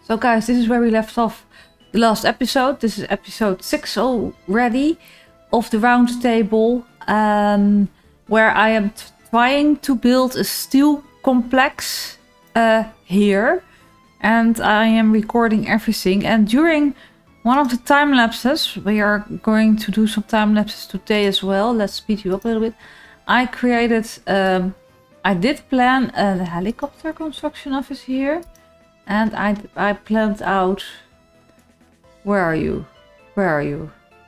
So guys, this is where we left off the last episode. This is episode 6 already of the round table, where I am trying to build a steel complex here, and I am recording everything. And during one of the time lapses, we are going to do some time lapses today as well. Let's speed you up a little bit. I created, I did plan a helicopter construction office here. And I planned out. Where are you? Where are you?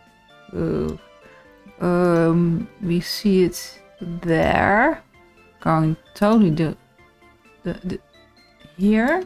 We see it there. Going totally the here.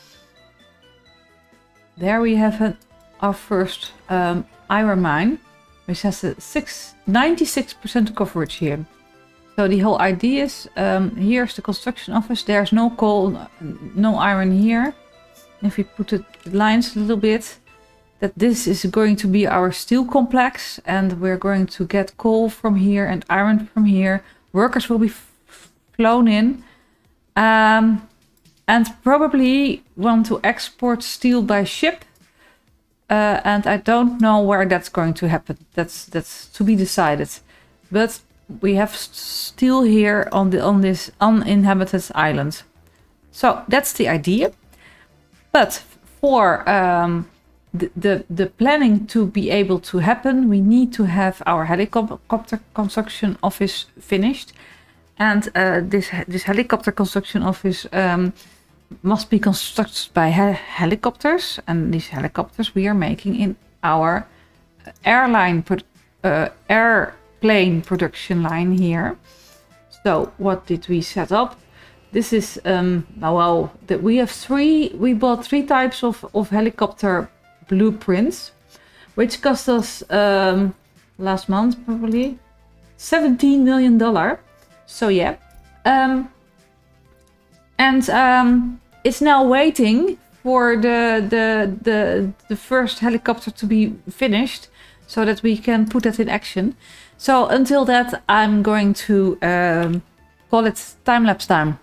There we have our first iron mine, which has a 96% coverage here. So the whole idea is, here's the construction office. There's no coal, no iron here. If we put the lines a little bit, that this is going to be our steel complex, and we're going to get coal from here and iron from here. Workers will be flown in, and probably want to export steel by ship. And I don't know where that's going to happen. That's to be decided. But we have steel here on this uninhabited island. So that's the idea. But for the planning to be able to happen, we need to have our helicopter construction office finished. And this helicopter construction office must be constructed by helicopters. And these helicopters we are making in our airplane production line here. So what did we set up? This is we bought three types of helicopter blueprints, which cost us last month probably $17 million. So yeah, it's now waiting for the first helicopter to be finished, so that we can put that in action. So until that, I'm going to call it time-lapse time.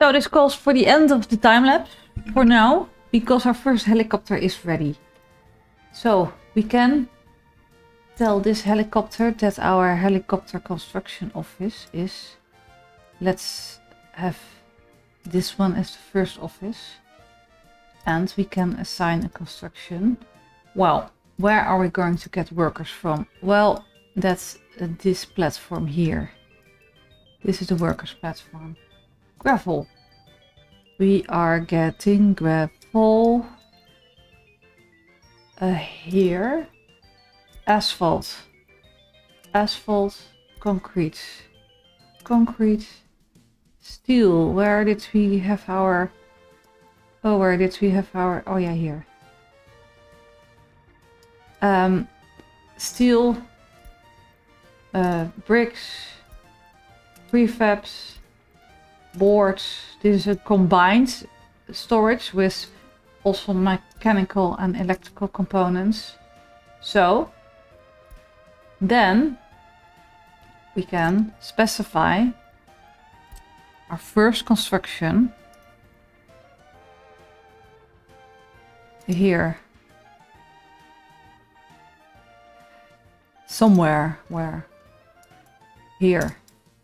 So this calls for the end of the time lapse for now, because our first helicopter is ready. So we can tell this helicopter that our helicopter construction office is... Let's have this one as the first office. And we can assign a construction. Well, where are we going to get workers from? Well, that's this platform here. This is the workers platform. Gravel. We are getting gravel here. Asphalt. Asphalt. Concrete. Concrete. Steel. Where did we have our... Oh, where did we have our... Oh yeah, here. Steel. Bricks. Prefabs. Boards. This is a combined storage with also mechanical and electrical components. So then we can specify our first construction here. Somewhere. Where? Here.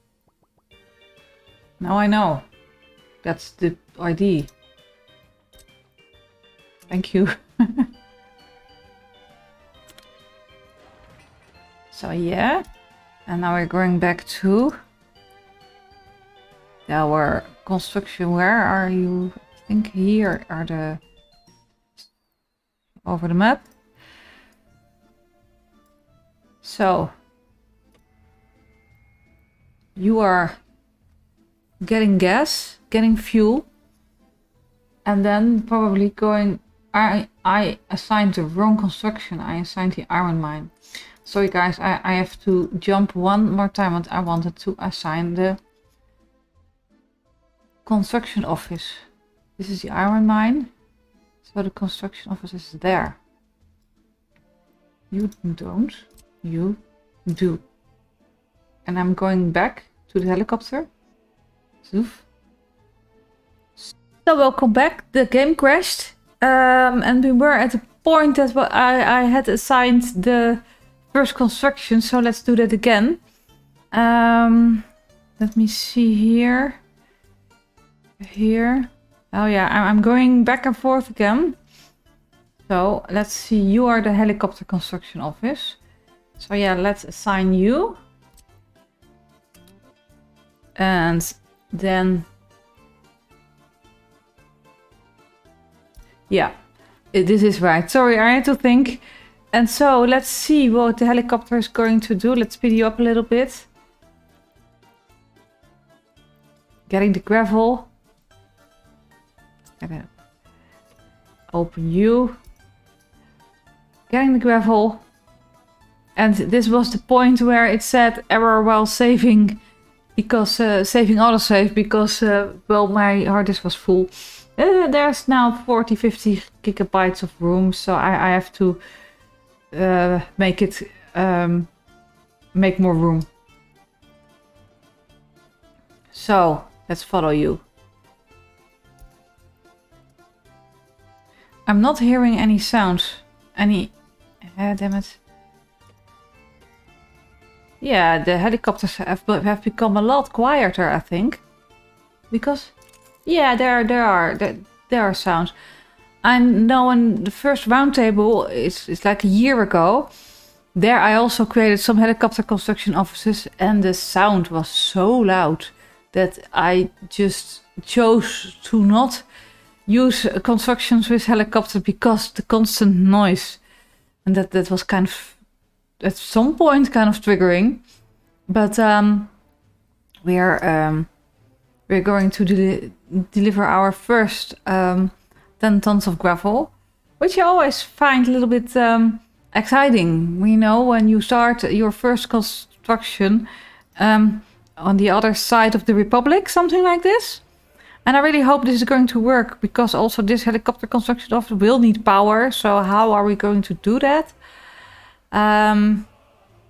Now I know. That's the ID. Thank you. So yeah. And now we're going back to our construction. Where are you? I think here are the... Over the map. So you are getting gas, getting fuel, and then probably going... I assigned the wrong construction. I assigned the iron mine. Sorry guys, I have to jump one more time, and I wanted to assign the construction office. This is the iron mine. So the construction office is there. You don't. You do. And I'm going back to the helicopter. Zoof. So welcome back. The game crashed. And we were at the point that I had assigned the first construction. So let's do that again. Let me see here. Here. Oh yeah, I'm going back and forth again. So let's see, you are the helicopter construction office. So yeah, let's assign you. And then... Yeah, this is right. Sorry, I had to think. And so let's see what the helicopter is going to do. Let's speed you up a little bit. Getting the gravel. Open you. Getting the gravel. And this was the point where it said error while saving, because saving autosave, because well, my hard disk was full. There's now 40-50 gigabytes of room, so I have to make it make more room. So let's follow you. I'm not hearing any sounds. Any... damn it. Yeah, the helicopters have become a lot quieter, I think. Because... Yeah, there are sounds. I know in the first roundtable, it's like a year ago. There I also created some helicopter construction offices, and the sound was so loud that I just chose to not use constructions with helicopter because the constant noise, and that was kind of at some point kind of triggering. But we're going to deliver our first 10 tons of gravel, which I always find a little bit exciting. We know when you start your first construction on the other side of the Republic, something like this. And I really hope this is going to work, because also this helicopter construction office will need power. So how are we going to do that?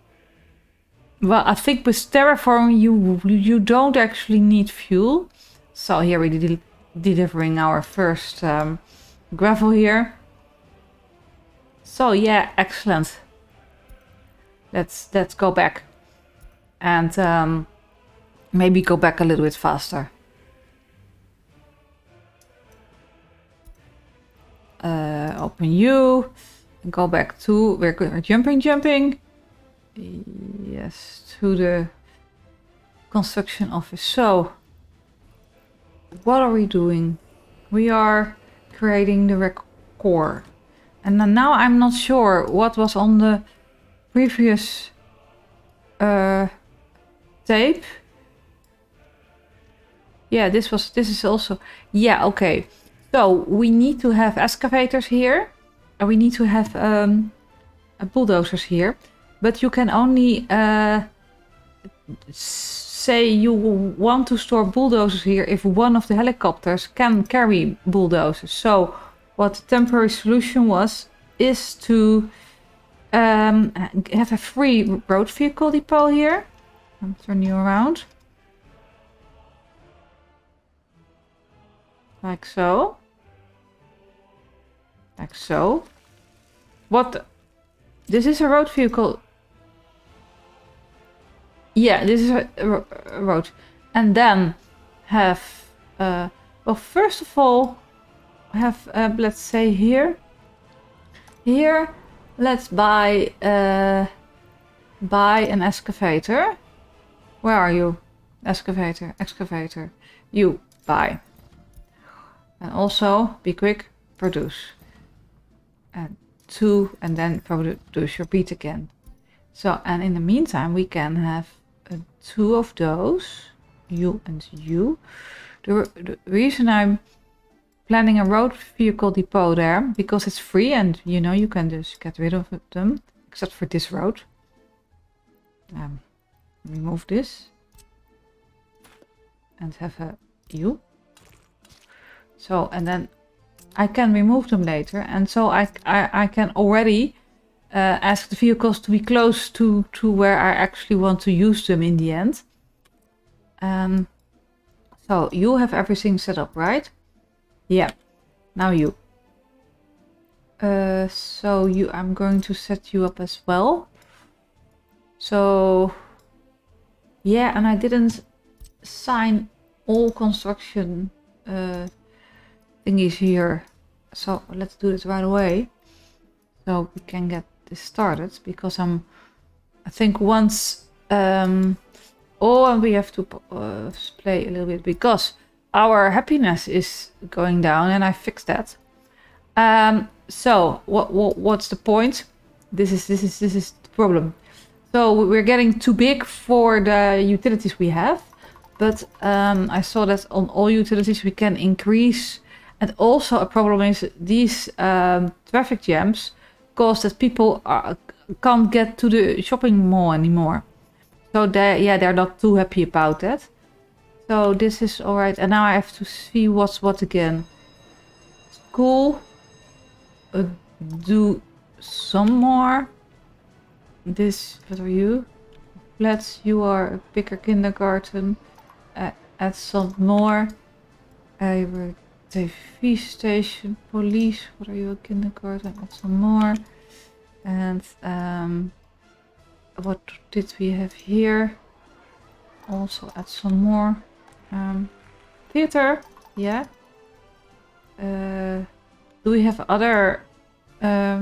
Well, I think with terraforming you don't actually need fuel. So here we're delivering our first gravel here. So yeah, excellent. Let's go back and maybe go back a little bit faster. Open you and go back to, we're jumping. Yes, to the construction office. So what are we doing? We are creating the record. And now I'm not sure what was on the previous tape. Yeah, this is also, yeah, okay. So we need to have excavators here, and we need to have bulldozers here, but you can only say you want to store bulldozers here if one of the helicopters can carry bulldozers. So what the temporary solution is to have a free road vehicle depot here. I'll turn you around. Like so. Like so. What? This is a road vehicle. Yeah, this is a road. And then have, well, first of all, have, let's say here. Here, let's buy an excavator. Where are you? Excavator. You buy. And also, be quick, produce. And 2, and then produce, repeat again. So, and in the meantime, we can have 2 of those, you and you. The reason I'm planning a road vehicle depot there, because it's free and, you know, you can just get rid of them, except for this road. Remove this. And have a U. So, and then I can remove them later, and so I can already ask the vehicles to be close to where I actually want to use them in the end. So you have everything set up, right? Yeah. Now you. So I'm going to set you up as well. So yeah, and I didn't sign all construction thingies here, so let's do this right away so we can get this started, because I think once and we have to play a little bit because our happiness is going down, and I fixed that. So what's the point? This is the problem. So we're getting too big for the utilities we have, but I saw that on all utilities we can increase. And also a problem is these traffic jams cause that people can't get to the shopping mall anymore. So they're not too happy about that. So this is all right. And now I have to see what's what again. School. Do some more. This, what are you? Let's, you are a bigger kindergarten. Add some more. TV station, police, what are you, a kindergarten? Add some more. And what did we have here? Also add some more. Theater, yeah. Do we have other let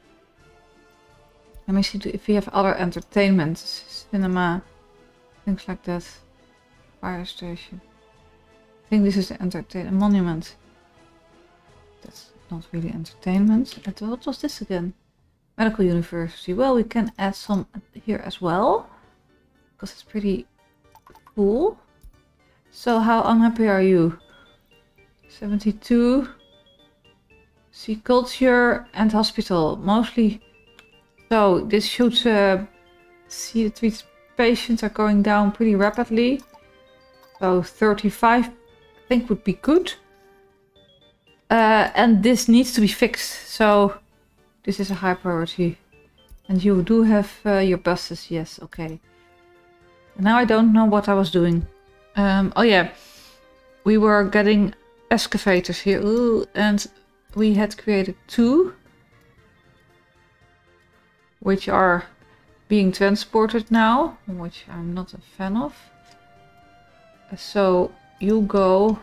me see if we have other entertainment, cinema, things like that. Fire station. I think this is a monument. That's not really entertainment. And what was this again? Medical University. Well, we can add some here as well, because it's pretty cool. So how unhappy are you? 72. See, culture and hospital. Mostly. So this should see the treated patients are going down pretty rapidly. So 35 I think would be good. And this needs to be fixed. So this is a high priority. And you do have your buses. Yes, okay. Now I don't know what I was doing. Oh yeah. we were getting excavators here. Ooh, and we had created 2. Which are being transported now. Which I'm not a fan of. So you go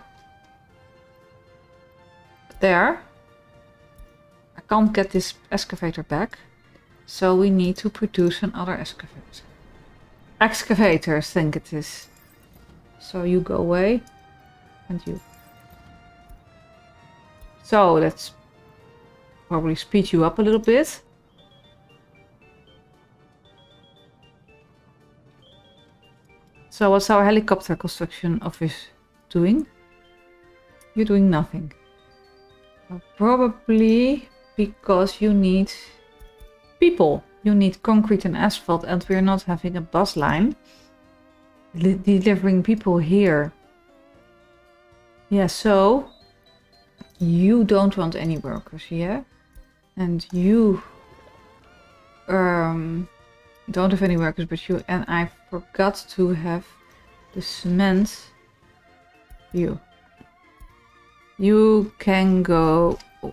there. I can't get this excavator back. So we need to produce another excavator. Excavators, I think it is. So you go away. And you. So let's probably speed you up a little bit. So what's our helicopter construction office doing? You're doing nothing. Well, probably because you need people. You need concrete and asphalt, and we're not having a bus line delivering people here. Yeah, so you don't want any workers here. And you don't have any workers, but you, and I forgot to have the cement. You can go.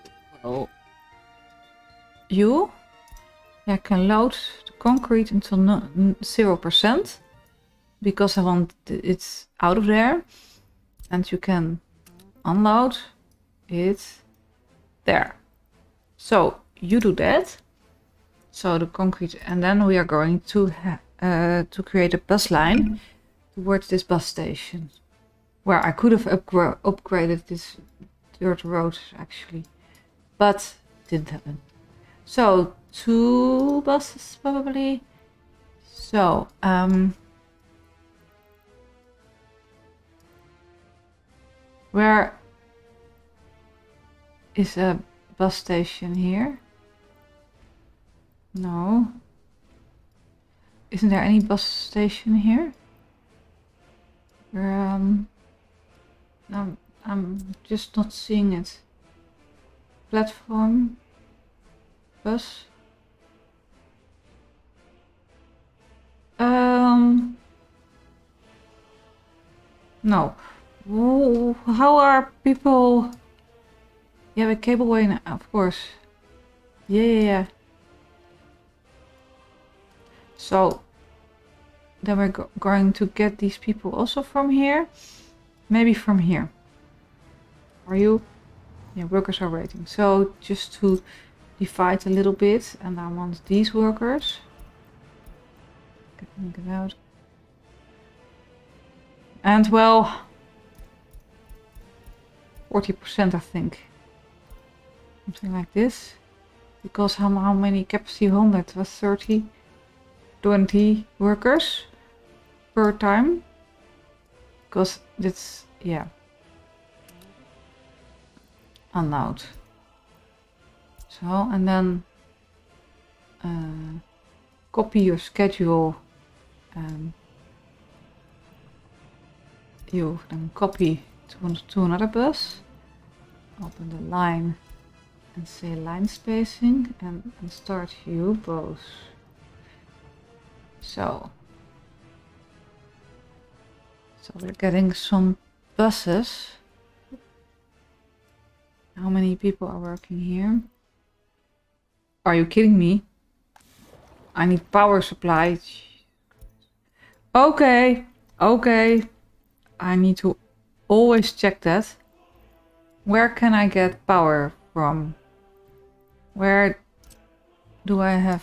You can load the concrete until 0% because I want it out of there, and you can unload it there. So you do that. So the concrete, and then we are going to create a bus line towards this bus station, where I could have upgraded this dirt road actually, but didn't happen. So 2 buses probably. So where is a bus station here? No. Isn't there any bus station here? I'm just not seeing it. Platform. Bus. No. Ooh, how are people? Yeah, the cableway now, of course. Yeah. So then we're going to get these people also from here. Maybe from here. Are you? Yeah, workers are waiting. So just to divide a little bit, and I want these workers. Get out. And well, 40% I think. Something like this. Because how many capacity 100 was 20 workers per time. Because it's, yeah. Unload. So, and then copy your schedule. You then copy to another bus. Open the line and say line spacing and start you both. So we're getting some buses. How many people are working here? Are you kidding me? I need power supply. Okay. I need to always check that. Where can I get power from? Where do I have?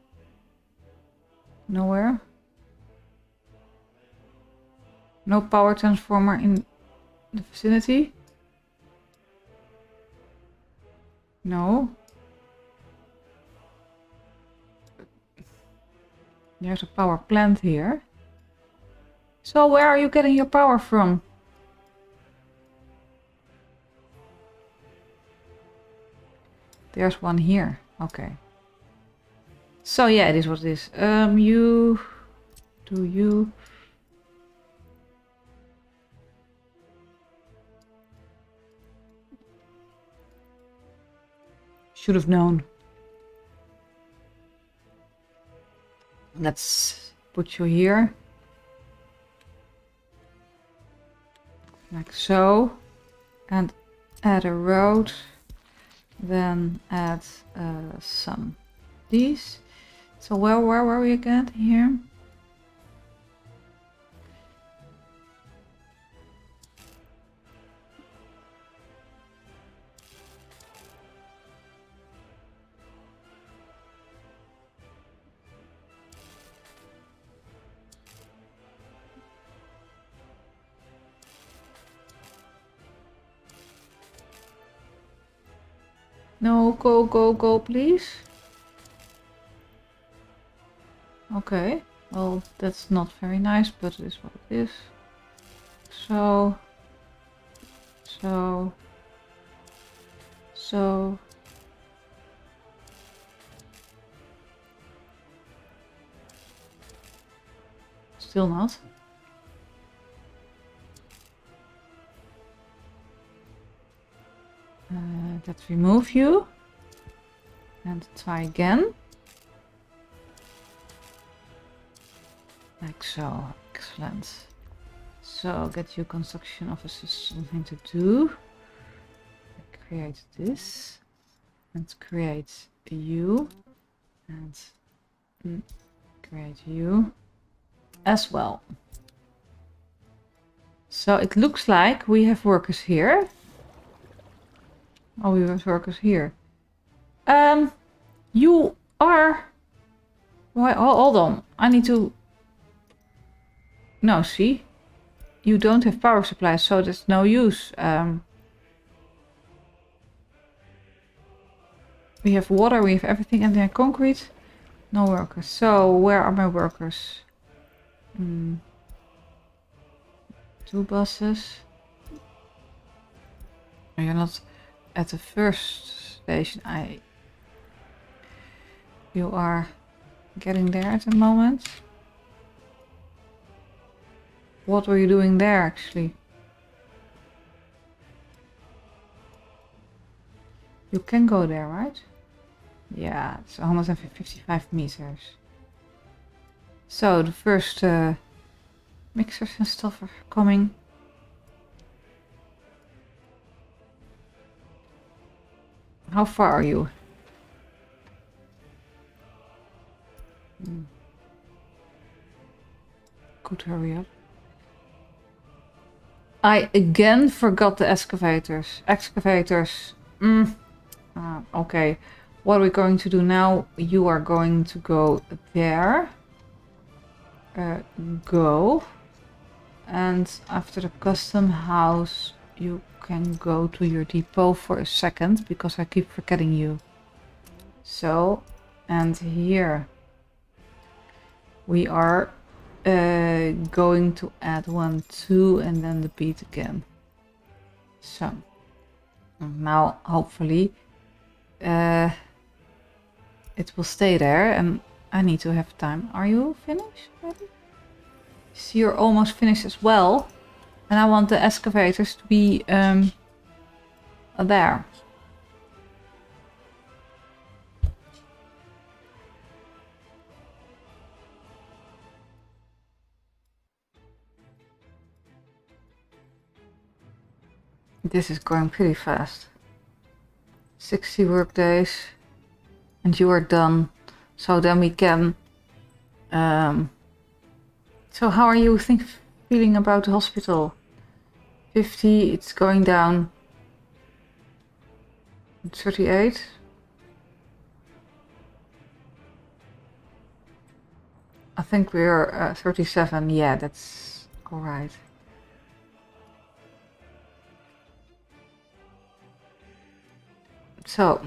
Nowhere? No power transformer in the vicinity? No. There's a power plant here. So where are you getting your power from? There's one here. Okay. So yeah, it is what it is. You should have known. Let's put you here. like so, and add a road, then add some these. So where were we again? Here. No, go, go, go, please. Okay, well, that's not very nice, but it is what it is. So. Still not. Let's remove you. And try again. Like so. Excellent. So get your construction offices something to do. Create this. And create you. And create you as well. So it looks like we have workers here. Oh, we have workers here. You are... Why? Oh, hold on. I need to... No, see? You don't have power supply, so there's no use. We have water, we have everything, and then concrete. No workers. So, where are my workers? 2 buses. You're not at the first station. You are getting there at the moment. What were you doing there, actually? You can go there, right? Yeah, it's 155 meters. So, the first mixers and stuff are coming. How far are you? Could hurry up. I again forgot the excavators. Okay. What are we going to do now? You are going to go there. Go. And after the custom house, you can go to your depot for a second, because I keep forgetting you. So, and here we are going to add 1, 2, and then the beat again. So, now hopefully it will stay there, and I need to have time. Are you finished already? See, you're almost finished as well. And I want the excavators to be there. This is going pretty fast. 60 work days. And you are done. So then we can... So how are you feeling about the hospital? 50, it's going down. 38. I think we're 37. Yeah, that's alright. So.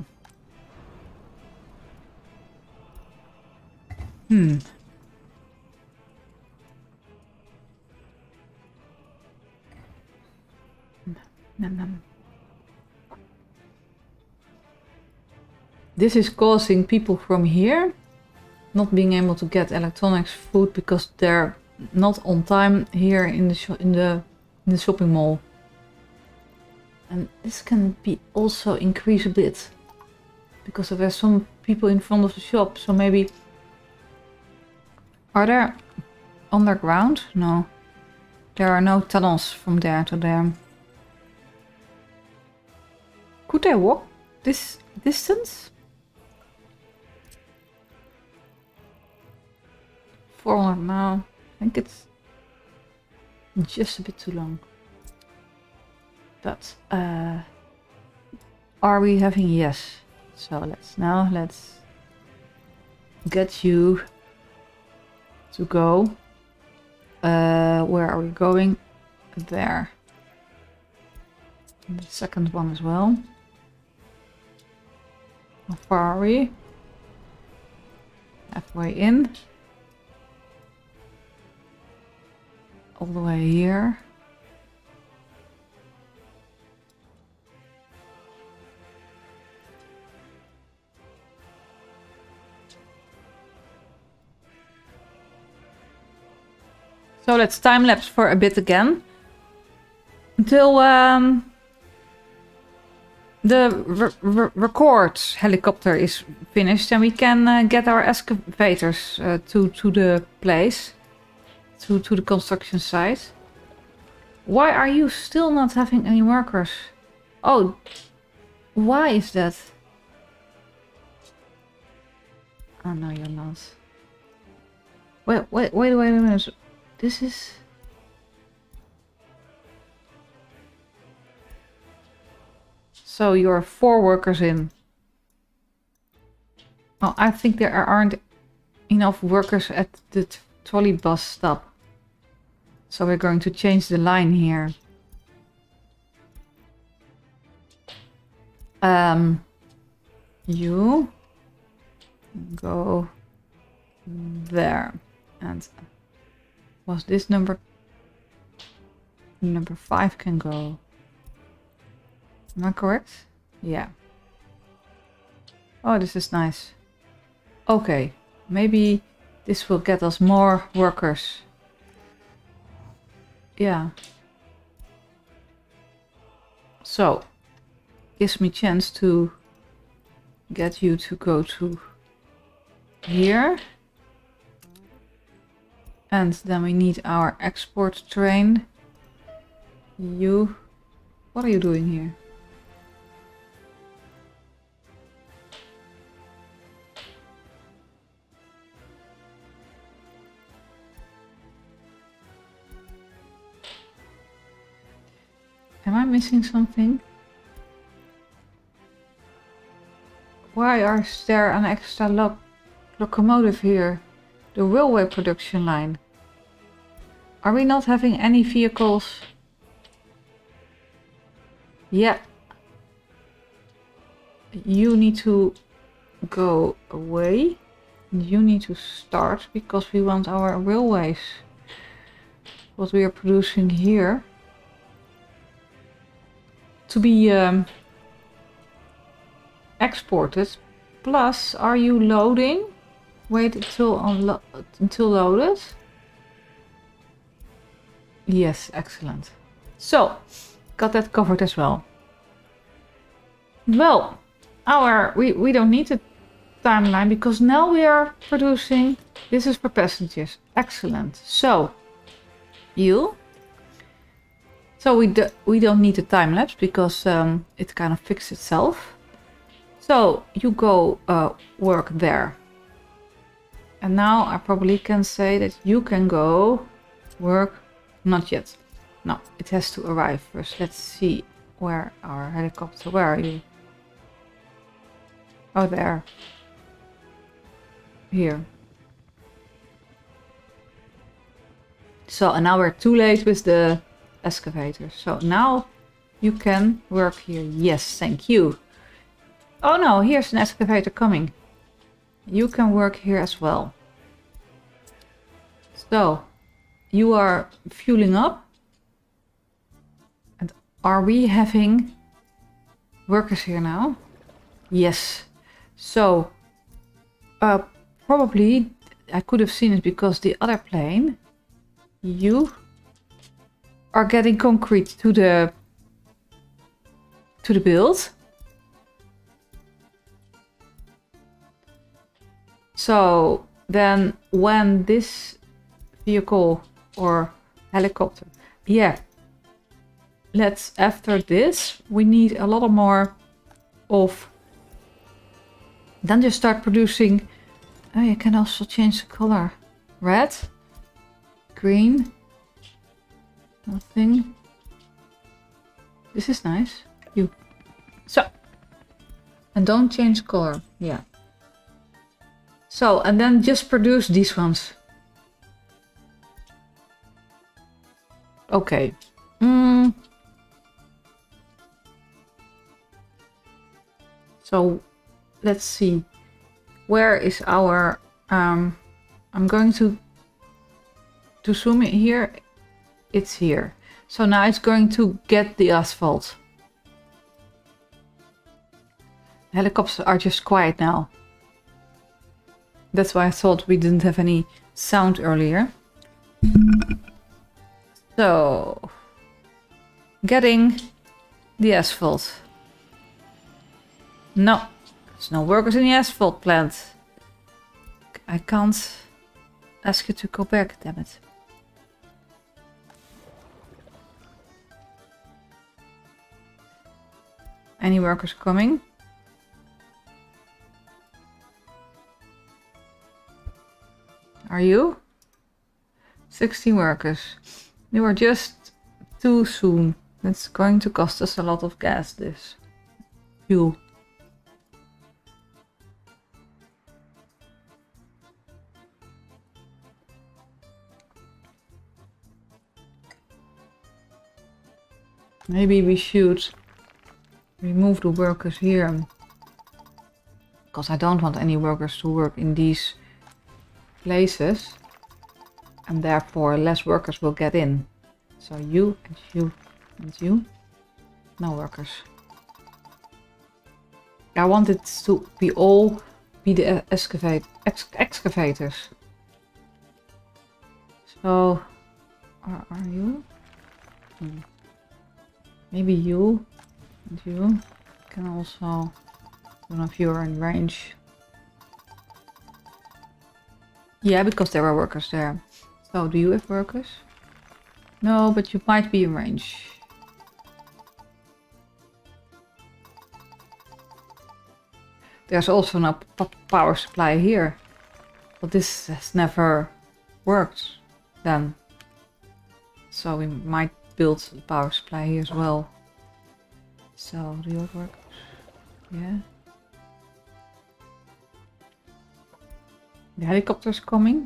This is causing people from here not being able to get electronics food because they're not on time here in the shopping mall. And this can be also increase a bit because there are some people in front of the shop. So maybe are there underground? No. There are no tunnels from there to there. Could I walk this distance? 400 now. I think it's just a bit too long. But are we having yes? So let's get you to go. Where are we going? There. And the second one as well. How far are we? Halfway in. All the way here. So let's time lapse for a bit again. Until the record helicopter is finished and we can get our excavators to the place. To the construction site. Why are you still not having any workers? Oh, why is that? Oh no, you're not. Wait a minute. This is... So you're 4 workers in. Oh, I think there aren't enough workers at the trolley bus stop. So we're going to change the line here. You go there. And was this number 5 can go? Am I correct? Yeah. Oh, this is nice. Okay, maybe this will get us more workers. Yeah. So, gives me chance to get you to go to here. And then we need our export train. You... What are you doing here? Am I missing something? Why is there an extra locomotive here? The railway production line. Are we not having any vehicles? Yeah. You need to go away. You need to start because we want our railways. What we are producing here. To be exported. Plus, are you loading? Wait until loaded. Yes, excellent. So, got that covered as well. Well, we don't need a timeline because now we are producing. This is for passengers. Excellent. So, you. So we don't need a time lapse because it kind of fixed itself. So you go work there. And now I probably can say that you can go work. Not yet. No, it has to arrive first. Let's see where our helicopter. Where are you? Oh, there. Here. So and now we're too late with the excavator. So now you can work here. Yes, thank you. Oh no, here's an excavator coming. You can work here as well. So you are fueling up. And are we having workers here now? Yes. So probably I could have seen it because the other plane, you are getting concrete to the build. So then when this vehicle or helicopter yeah. Let's, after this, we need a lot more of... Then just start producing... Oh, you can also change the color. Red. Green. Nothing. This is nice. You. So. And don't change color. Yeah. So, and then just produce these ones. Okay. So, let's see. Where is our... I'm going to zoom in here. It's here. So now it's going to get the asphalt. Helicopters are just quiet now. That's why I thought we didn't have any sound earlier. So, getting the asphalt. No, there's no workers in the asphalt plant. I can't ask you to go back, damn it. Any workers coming? Are you? 16 workers. You are just too soon. It's going to cost us a lot of gas, this. Fuel. Maybe we should remove the workers here. Because I don't want any workers to work in these places. And therefore less workers will get in. So you and you and you. No workers. I want it to be all be the excavators. So are you? Maybe you and you can also, I don't know if you're in range. Yeah, because there are workers there. So do you have workers? No, but you might be in range. There's also no power supply here. But this has never worked then. So we might build a power supply here as well. So do you have workers? Yeah. The helicopter's coming.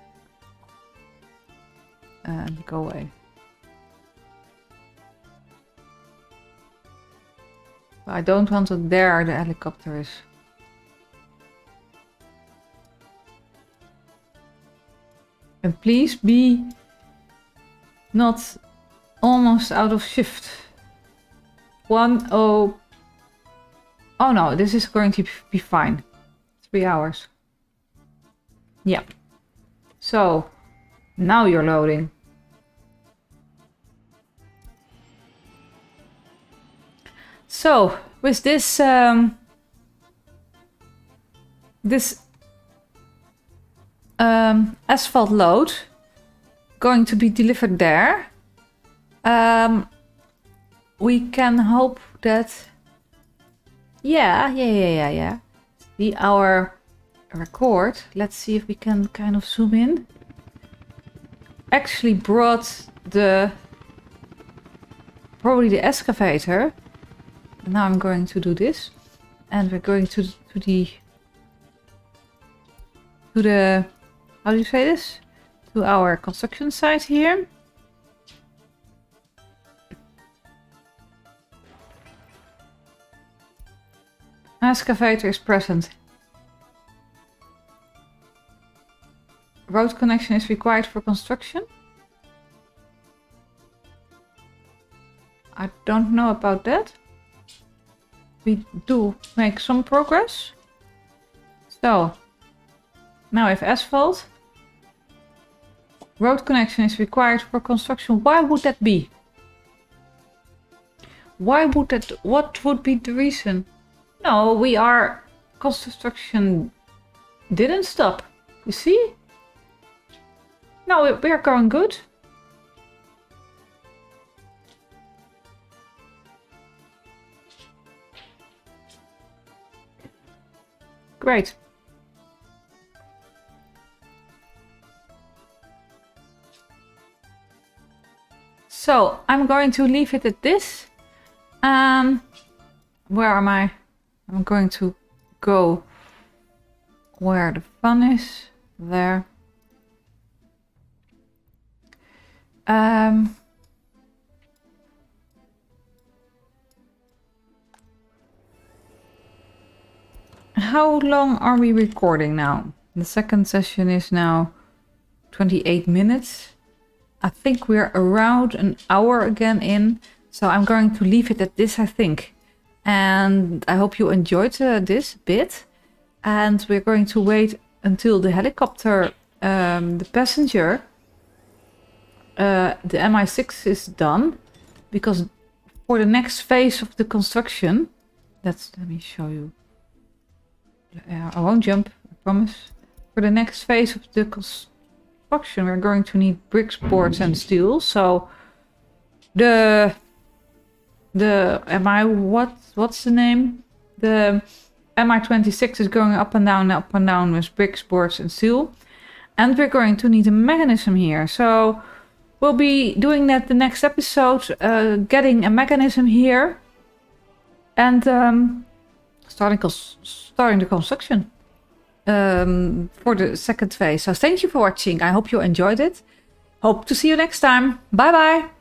And go away. But I don't want it there, the helicopter is. And please be not almost out of shift. 1:0. Oh no, this is going to be fine. 3 hours. Yeah. So, now you're loading. So, with this asphalt load going to be delivered there, we can hope that yeah. Our record, let's see if we can kind of zoom in, actually brought probably the excavator. Now I'm going to do this, and we're going to the how do you say this? To our construction site here. Excavator is present. Road connection is required for construction. I don't know about that. We do make some progress. So, now we have asphalt. Road connection is required for construction. Why would that be? Why would that? What would be the reason? No, construction didn't stop. You see? No, we are going good. Great. So I'm going to leave it at this. Where am I? I'm going to go where the fun is. There. How long are we recording now? The second session is now 28 minutes. I think we're around an hour again in. So I'm going to leave it at this, I think. And I hope you enjoyed this bit. And we're going to wait until the helicopter, the passenger, the Mi-6 is done. Because for the next phase of the construction, let me show you. I won't jump, I promise. For the next phase of the construction, we're going to need bricks, boards and steel. So the what's the name? The Mi-26 is going up and down with bricks, boards and steel. And we're going to need a mechanism here. So we'll be doing that the next episode, getting a mechanism here. And starting the construction for the second phase. So thank you for watching. I hope you enjoyed it. Hope to see you next time. Bye bye.